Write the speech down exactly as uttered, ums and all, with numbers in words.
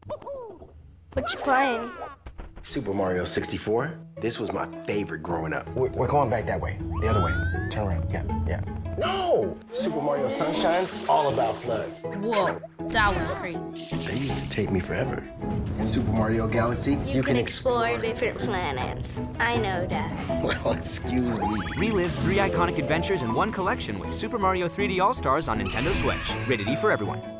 What you playing? Super Mario sixty-four. This was my favorite growing up. We're, we're going back that way. The other way. Turn around. Yeah, yeah. No! Super Mario Sunshine, all about FLUDD. Whoa, that was crazy. They used to take me forever. In Super Mario Galaxy, You, you can, can explore, explore different planets. I know that. Well, excuse me. Relive three iconic adventures in one collection with Super Mario three D All-Stars on Nintendo Switch. Rated E for everyone.